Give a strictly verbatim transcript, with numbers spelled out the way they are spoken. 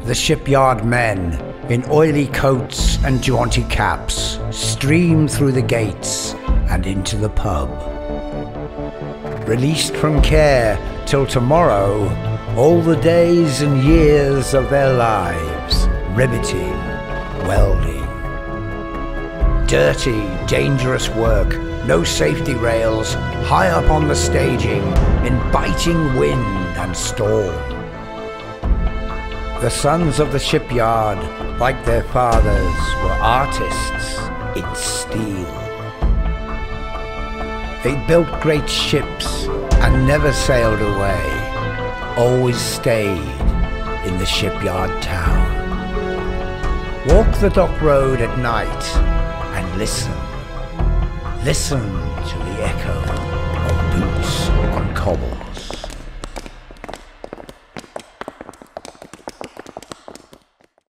The shipyard men, in oily coats and jaunty caps, stream through the gates and into the pub. Released from care till tomorrow, all the days and years of their lives, riveting, welding. Dirty, dangerous work, no safety rails, high up on the staging, in biting wind and storm. The sons of the shipyard, like their fathers, were artists in steel. They built great ships and never sailed away, always stayed in the shipyard town. Walk the dock road at night and listen, listen to the echo of boots on cobble.